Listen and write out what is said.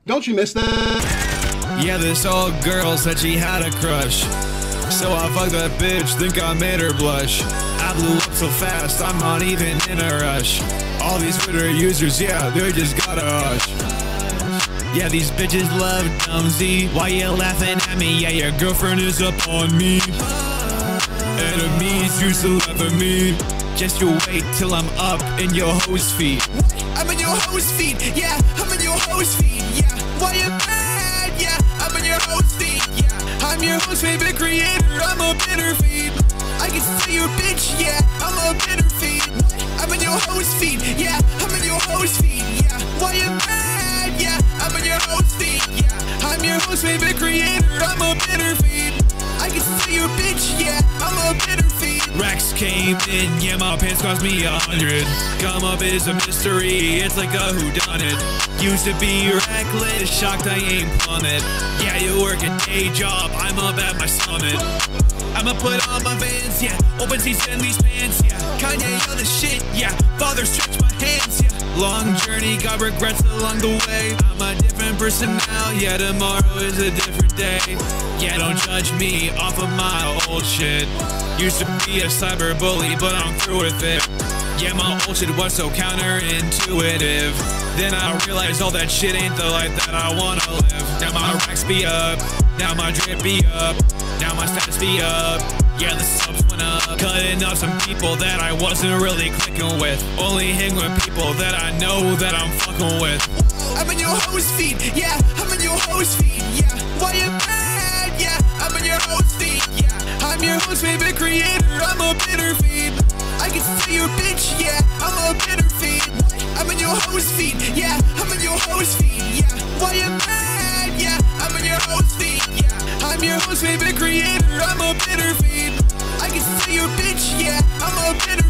Don't you miss that? Yeah, this old girl said she had a crush, so I fucked that bitch, think I made her blush. I blew up so fast, I'm not even in a rush. All these Twitter users, yeah, they just gotta hush. Yeah, these bitches love Dumbsville. Why you laughing at me? Yeah, your girlfriend is up on me. Enemies used to laugh at me. Just you wait till I'm up in your hoes feed. I'm in your hoes feed, yeah. I'm in your hoes feed, yeah. Why you mad? Yeah, I'm in your hoes feed, yeah. I'm your host favorite creator. I'm a bitter feed. I can say your bitch, yeah. I'm a bitter feed. I'm in your hoes feed, yeah. I'm in your hoes feed, yeah. Why you mad? Yeah, I'm in your hoes feed, yeah. I'm your host favorite creator. I'm a bitter feed. I can say your bitch, yeah. I'm a bitter feed. Rex came in, yeah, my pants cost me 100. Come up is a mystery, it's like a whodunit. Used to be reckless, shocked I ain't plummet. Yeah, you work a day job, I'm up at my summit. I'ma put on my Vans, yeah, open seats in these pants, yeah. Kanye other shit, yeah, father stretch my hands, yeah. Long journey, got regrets along the way. I'm a different person now, yeah, tomorrow is a different day. Yeah, don't judge me off of my old shit. Used to be a cyber bully, but I'm through with it. Yeah, my old shit was so counterintuitive. Then I realized all that shit ain't the life that I wanna live. Now my racks be up, now my drip be up, now my stats be up. Yeah, the subs went up. Cutting off some people that I wasn't really clicking with. Only hang with people that I know that I'm fucking with. I'm in your hoes feed, yeah. I'm in your hoes feed, yeah. Why you mad? Yeah, I'm in your hoes feed, yeah. I'm your host favorite creator. I'm a bitter feed. I can say your bitch, yeah. I'm a bitter feed. I'm in your hoes feed, yeah. I'm in your hoes feed, yeah. Why you mad? Yeah, I'm in your hoes feed, yeah. I'm your host favorite creator. I'm a bitter feed. I can say your bitch, yeah. I'm a bitter